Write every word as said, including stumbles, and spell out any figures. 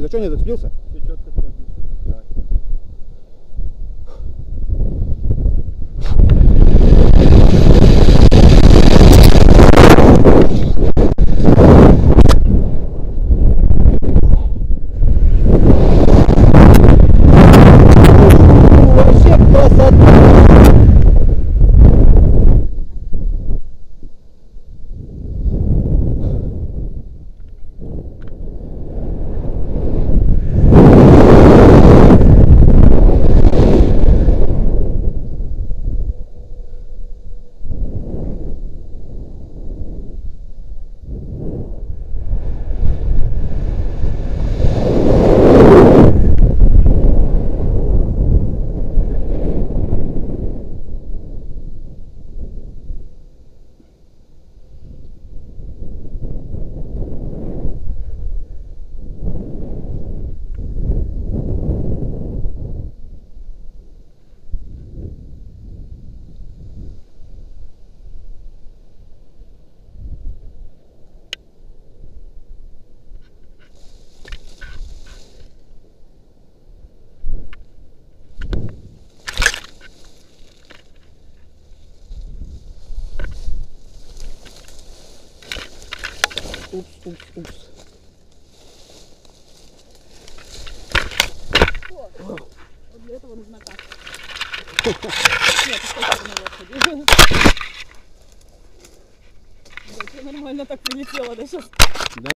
что, не зацепился? Все четко, все отлично. Давай. Вообще красота! Упс, упс, упс. О, вот для этого нужна каска. Нет, с той стороны его отходи. Да, все нормально так прилетело, да, сейчас.